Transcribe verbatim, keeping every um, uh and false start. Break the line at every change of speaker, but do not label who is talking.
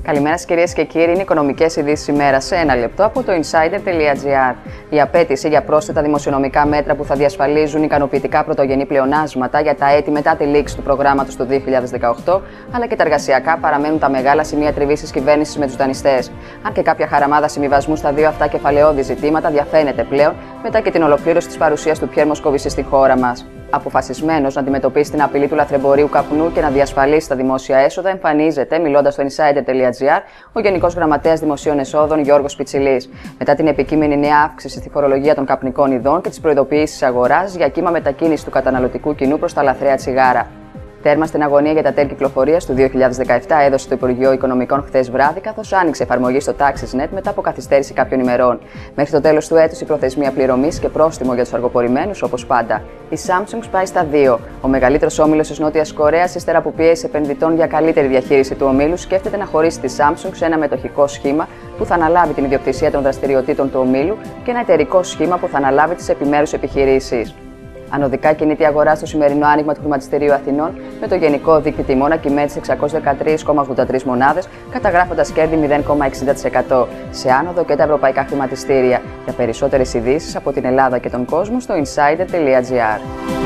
Καλημέρα σας κυρίες και κύριοι, είναι οι οικονομικές ειδήσεις ημέρα σε ένα λεπτό από το insider τελεία gr. Η απέτηση για πρόσθετα δημοσιονομικά μέτρα που θα διασφαλίζουν ικανοποιητικά πρωτογενή πλεονάσματα για τα έτη μετά τη λήξη του προγράμματος του δύο χιλιάδες δεκαοκτώ, αλλά και τα εργασιακά παραμένουν τα μεγάλα σημεία τριβής της κυβέρνησης με τους δανειστές. Αν και κάποια χαραμάδα συμβιβασμού στα δύο αυτά κεφαλαιώδη ζητήματα διαφαίνεται πλέον μετά και την ολοκλήρωση της παρουσίας του Πιέρ Μοσκοβισή στη χώρα μας. Αποφασισμένος να αντιμετωπίσει την απειλή του λαθρεμπορίου καπνού και να διασφαλίσει τα δημόσια έσοδα, εμφανίζεται, μιλώντας στο insider τελεία gr, ο Γενικός Γραμματέας Δημοσίων Εσόδων Γιώργος Πιτσιλής. Μετά την επικείμενη νέα αύξηση στη φορολογία των καπνικών ειδών και τις προειδοποιήσεις αγοράς για κύμα μετακίνηση του καταναλωτικού κοινού προς τα λαθρέα τσιγάρα. Τέρμα στην αγωνία για τα τέλη κυκλοφορίας του δύο χιλιάδες δεκαεπτά έδωσε το Υπουργείο Οικονομικών χθες βράδυ, καθώς άνοιξε εφαρμογή στο TaxisNet μετά από καθυστέρηση κάποιων ημερών. Μέχρι το τέλος του έτους η προθεσμία πληρωμής και πρόστιμο για τους αργοπορημένους, όπως πάντα. Η Samsung σπάει στα δύο. Ο μεγαλύτερος όμιλος της Νότιας Κορέας, ύστερα από πιέσεις επενδυτών για καλύτερη διαχείριση του ομίλου, σκέφτεται να χωρίσει τη Samsung σε ένα μετοχικό σχήμα που θα αναλάβει την ιδιοκτησία των δραστηριοτήτων του ομίλου και ένα εταιρικό σχήμα που θα αναλάβει τις επιμέρους επιχειρήσεις. Ανωδικά κινείται η αγορά στο σημερινό άνοιγμα του χρηματιστηρίου Αθηνών, με το γενικό δείκτη τιμών να κυμαίνεται σε εξακόσιες δεκατρείς κόμμα ογδόντα τρεις μονάδες, καταγράφοντας κέρδη μηδέν κόμμα εξήντα τοις εκατό. Σε άνοδο και τα ευρωπαϊκά χρηματιστήρια. Για περισσότερες ειδήσεις από την Ελλάδα και τον κόσμο στο insider τελεία gr.